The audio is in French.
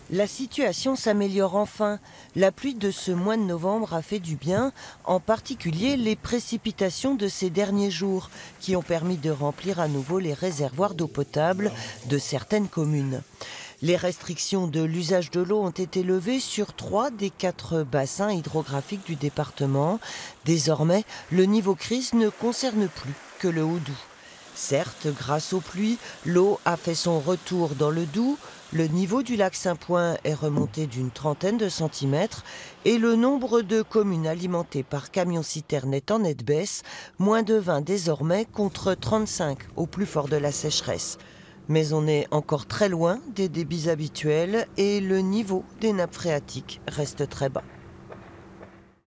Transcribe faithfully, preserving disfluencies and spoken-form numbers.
La situation s'améliore enfin. La pluie de ce mois de novembre a fait du bien, en particulier les précipitations de ces derniers jours, qui ont permis de remplir à nouveau les réservoirs d'eau potable de certaines communes. Les restrictions de l'usage de l'eau ont été levées sur trois des quatre bassins hydrographiques du département. Désormais, le niveau crise ne concerne plus que le Haut-Doubs. Certes, grâce aux pluies, l'eau a fait son retour dans le Doubs. Le niveau du lac Saint-Point est remonté d'une trentaine de centimètres et le nombre de communes alimentées par camions-citernes est en nette baisse, moins de vingt désormais contre trente-cinq au plus fort de la sécheresse. Mais on est encore très loin des débits habituels et le niveau des nappes phréatiques reste très bas.